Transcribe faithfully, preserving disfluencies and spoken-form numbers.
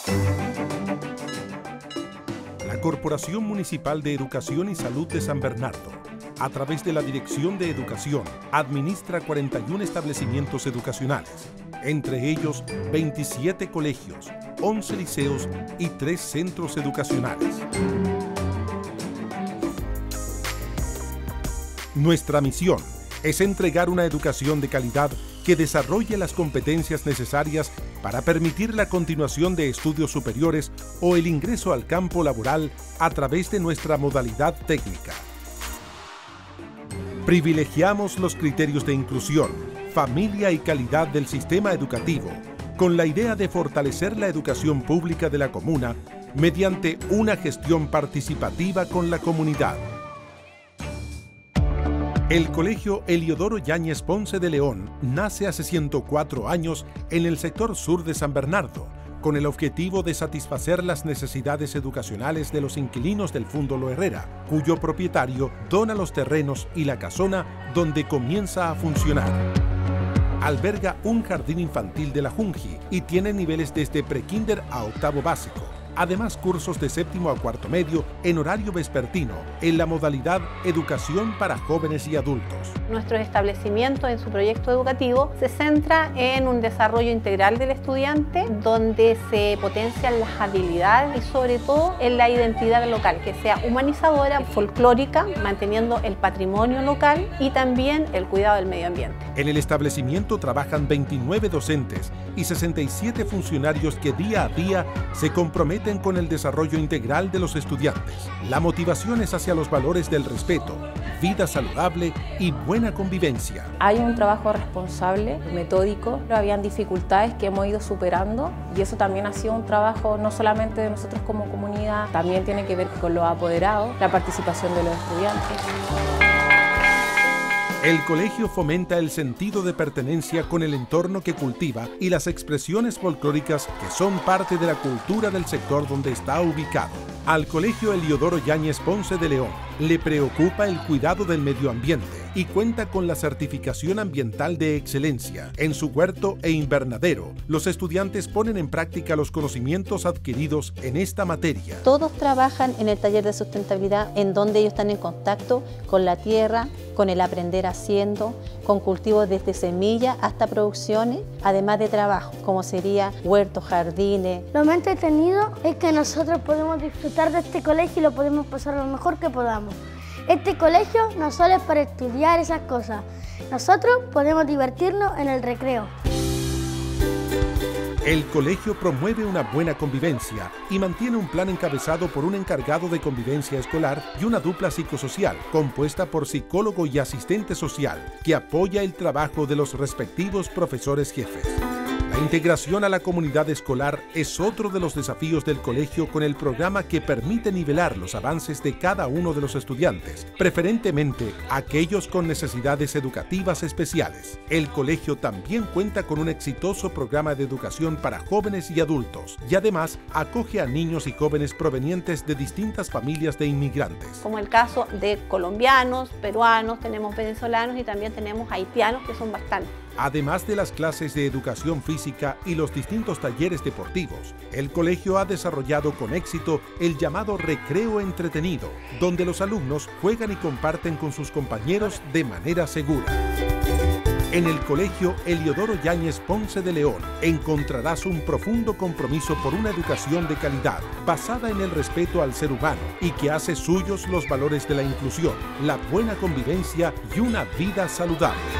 La Corporación Municipal de Educación y Salud de San Bernardo, a través de la Dirección de Educación, administra cuarenta y un establecimientos educacionales, entre ellos veintisiete colegios, once liceos y tres centros educacionales. Nuestra misión es entregar una educación de calidad que desarrolle las competencias necesarias para permitir la continuación de estudios superiores o el ingreso al campo laboral a través de nuestra modalidad técnica. Privilegiamos los criterios de inclusión, familia y calidad del sistema educativo, con la idea de fortalecer la educación pública de la comuna mediante una gestión participativa con la comunidad. El Colegio Eliodoro Yáñez Ponce de León nace hace ciento cuatro años en el sector sur de San Bernardo, con el objetivo de satisfacer las necesidades educacionales de los inquilinos del Fúndolo Herrera, cuyo propietario dona los terrenos y la casona donde comienza a funcionar. Alberga un jardín infantil de la Junji y tiene niveles desde prekinder a octavo básico. Además, cursos de séptimo a cuarto medio en horario vespertino en la modalidad Educación para Jóvenes y Adultos. Nuestro establecimiento en su proyecto educativo se centra en un desarrollo integral del estudiante donde se potencian las habilidades y sobre todo en la identidad local, que sea humanizadora, folclórica, manteniendo el patrimonio local y también el cuidado del medio ambiente. En el establecimiento trabajan veintinueve docentes y sesenta y siete funcionarios que día a día se comprometen con el desarrollo integral de los estudiantes. La motivación es hacia los valores del respeto, vida saludable y buena convivencia. Hay un trabajo responsable, metódico, habían dificultades que hemos ido superando y eso también ha sido un trabajo no solamente de nosotros como comunidad, también tiene que ver con los apoderados, la participación de los estudiantes. El colegio fomenta el sentido de pertenencia con el entorno que cultiva y las expresiones folclóricas que son parte de la cultura del sector donde está ubicado. Al Colegio Eliodoro Yáñez Ponce de León le preocupa el cuidado del medio ambiente y cuenta con la certificación ambiental de excelencia. En su huerto e invernadero, los estudiantes ponen en práctica los conocimientos adquiridos en esta materia. Todos trabajan en el taller de sustentabilidad en donde ellos están en contacto con la tierra, con el aprender haciendo, con cultivos desde semillas hasta producciones, además de trabajo, como sería huertos, jardines. Lo más entretenido es que nosotros podemos disfrutar de este colegio y lo podemos pasar lo mejor que podamos. Este colegio no solo es para estudiar esas cosas, nosotros podemos divertirnos en el recreo. El colegio promueve una buena convivencia y mantiene un plan encabezado por un encargado de convivencia escolar y una dupla psicosocial compuesta por psicólogo y asistente social que apoya el trabajo de los respectivos profesores jefes. La integración a la comunidad escolar es otro de los desafíos del colegio con el programa que permite nivelar los avances de cada uno de los estudiantes, preferentemente aquellos con necesidades educativas especiales. El colegio también cuenta con un exitoso programa de educación para jóvenes y adultos y además acoge a niños y jóvenes provenientes de distintas familias de inmigrantes. Como el caso de colombianos, peruanos, tenemos venezolanos y también tenemos haitianos que son bastantes. Además de las clases de educación física y los distintos talleres deportivos, el colegio ha desarrollado con éxito el llamado recreo entretenido, donde los alumnos juegan y comparten con sus compañeros de manera segura. En el Colegio Eliodoro Yáñez Ponce de León encontrarás un profundo compromiso por una educación de calidad, basada en el respeto al ser humano y que hace suyos los valores de la inclusión, la buena convivencia y una vida saludable.